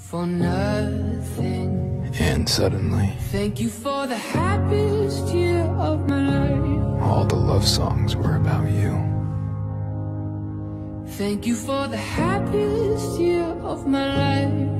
for nothing. And suddenly, thank you for the happiest year of my life. all the love songs were about you. Thank you for the happiest year of my life.